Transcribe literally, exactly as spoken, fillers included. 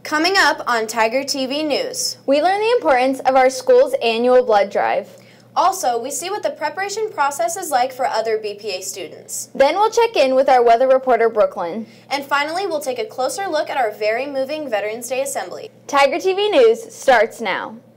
Coming up on Tiger T V News, we learn the importance of our school's annual blood drive. Also, we see what the preparation process is like for other B P A students. Then we'll check in with our weather reporter, Brooklyn. And finally, we'll take a closer look at our very moving Veterans Day Assembly. Tiger T V News starts now.